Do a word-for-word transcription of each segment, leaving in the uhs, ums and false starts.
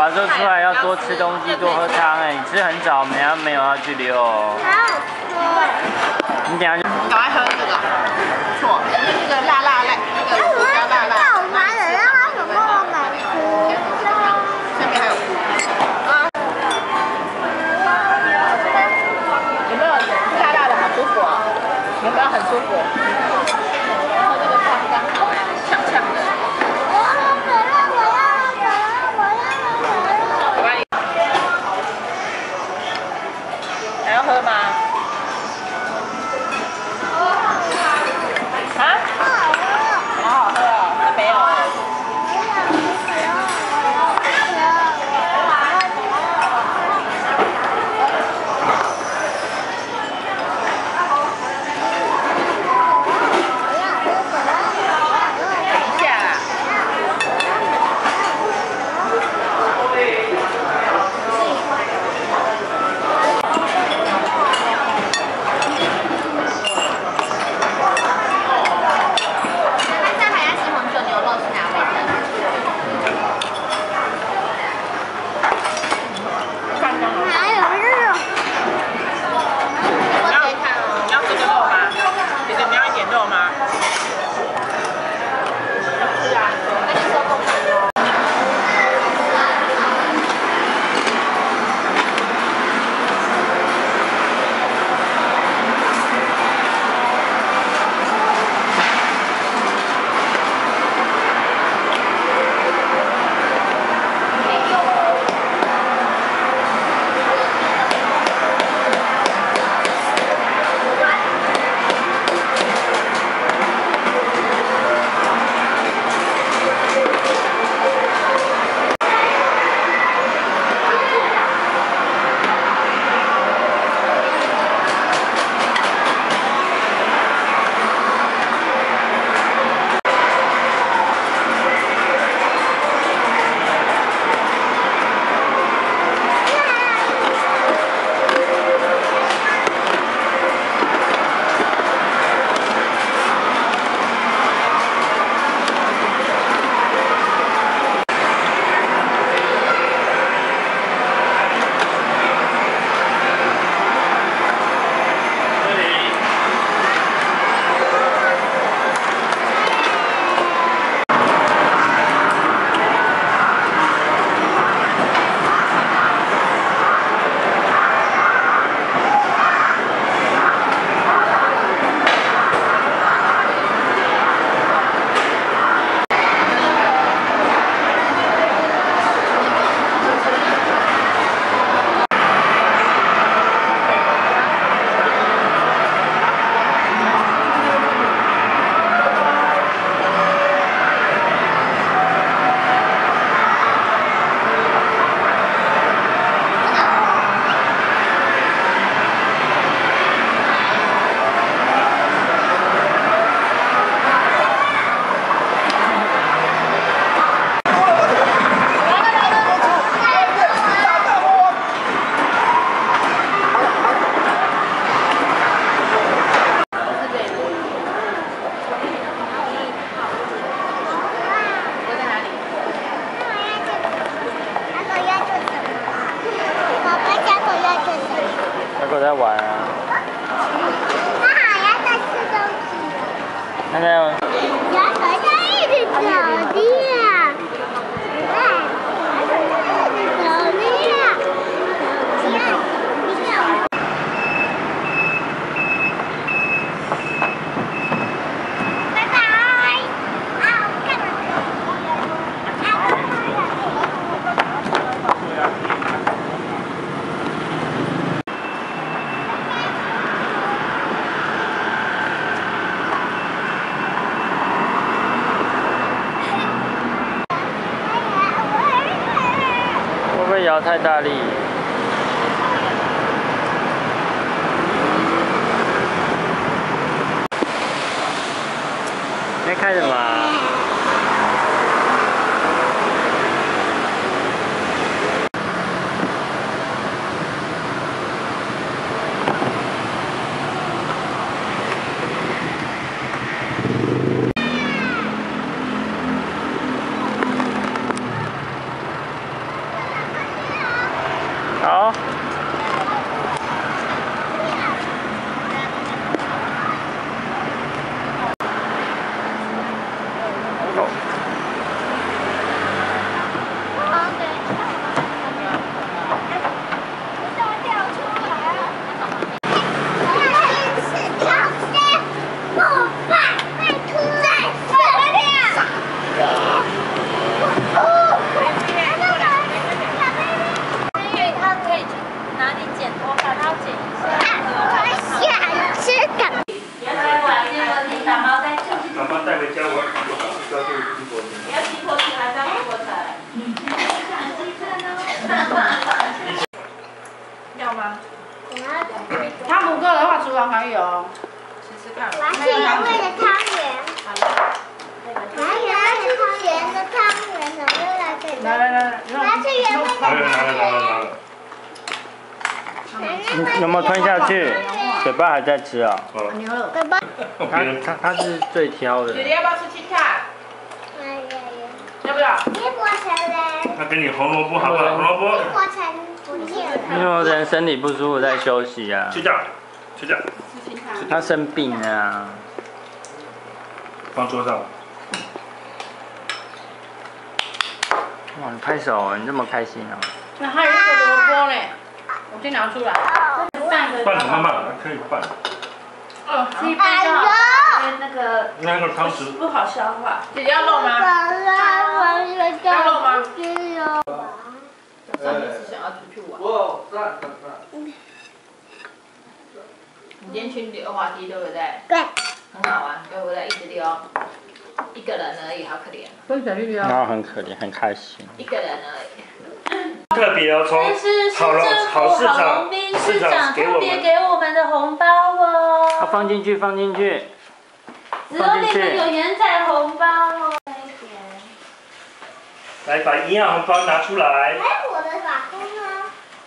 早就出来要多吃东西，多喝汤哎，你吃很早，没有没有要去溜哦。你等下就。 赶快喝这个，不错，那个辣辣辣，那个胡椒辣辣。 好难的，让它怎么那么难吃？ 下面还有啊，有没有辣辣的很舒服啊？有没有很舒服？然后这个汤刚好哎，呛呛的。 我要可乐，我要可乐，我要可乐。 我帮你。还要喝吗？啊？好好喝哦，那没有哎。 狗在玩啊。 它好像在吃东西。 它在。 小狗在一直走的。哎，一直走的。走的。拜拜。啊，我看到。 会不会摇太大力？在看什么？ 五个的话，厨房还有。试试看。 我要吃原味的汤圆。我要原味的咸的汤圆，然后来这里。 来来来， 我要吃原味的汤圆。 你有没有吞下去？嘴巴还在吃啊？ 牛肉。 嘴巴。 他他他是最挑的。 姐姐要不要吃青菜？ 哎呀呀。 要不要？ 一锅成嘞。 那给你红萝卜好不好？红萝卜。 一锅成不见了。 因为我人身体不舒服在休息啊。 去掉，去掉。 他生病啊。 放桌上。 哇，你拍手，你这么开心啊！ 那还有一个萝卜嘞，我先拿出来。 拌的慢慢，可以拌。 哦， 哎呦！ 那个那个汤匙。 不好消化。姐姐要肉吗？ 要肉吗？ 有。 上一次想要出去玩。 哇，赞赞赞！ 你今天去溜滑梯对不对？ 对。 很好玩，对不对？一直溜，一个人而已，好可怜。跟小去溜。 然后很可怜，很开心。 一个人而已。 特别哦，从好了好市长市长给我们给我们的红包哦。 啊，放进去，放进去。 子龙变成有圆仔红包哦。 来把营养红包拿出来。 哎，我的法棍呢？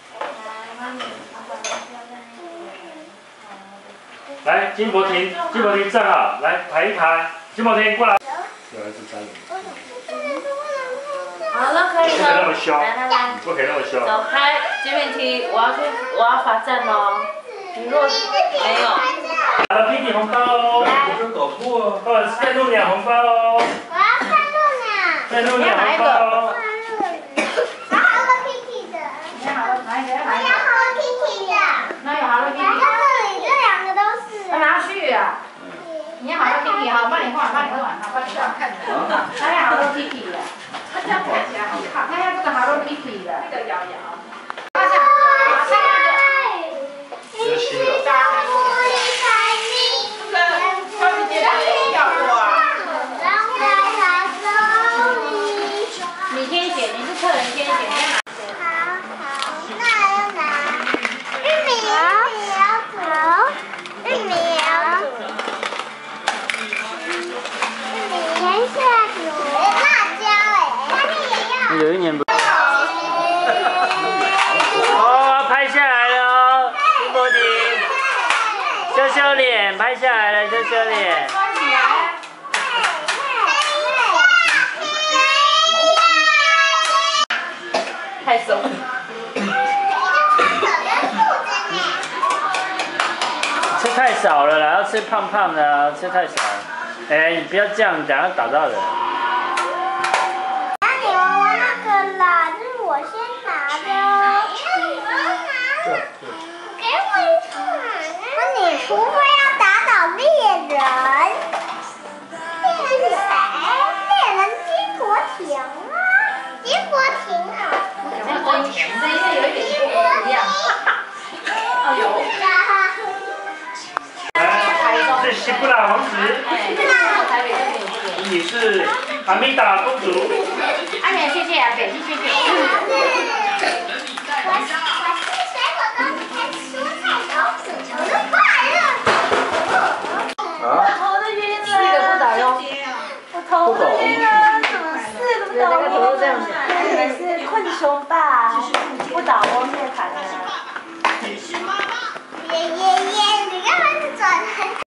来，金伯庭，金伯庭站好，来排一排，金伯庭过来。原来是三人。 好了，可以不可以那么了。 凶， 来来来， 你不可以那么凶。 走开，金敏缇，我要去，我要罚站喽。你若没有， 拿了屁屁红包哦。 我这搞错啊！ 哦，再弄两红包哦。 我要看路呢。 再弄两红包哦。 还有 Hello Kitty 的。 你要好哪一个？ 我要 Hello Kitty 的。 哪有好乐 Kitty？ 这里这两个都是。 要拿去啊！你要好乐 Kitty 好，帮你画，帮你画，好，帮你画。他要好乐 Kitty 的，他这样看起来好看。他要这个好乐 Kitty 的，这个摇摇。他想，他那个。 这新的。 超级接单要多啊！你先写，你是客人先写，你拿。 好好，那要拿玉米，玉米也要煮，玉米也要煮，玉米先下煮，辣椒哎，下面也要。 有一年不。哦，拍下来了哦，金伯庭，羞羞脸，拍下来了，羞羞脸。 太松了。 吃太少了啦，要吃胖胖的啊，吃太少了。哎，你不要这样，等下打到人。 那你玩玩那个啦，这是我先拿的。给我一个。那你除非要打倒猎人。猎人是谁？猎人金国庭啊，金国庭啊。 金国庭，这一个有一点不一样。哎呦。 来，是西布拉王子。 哎，台北这边有这个。 你是阿米达公主。 阿美，谢谢阿北，谢谢。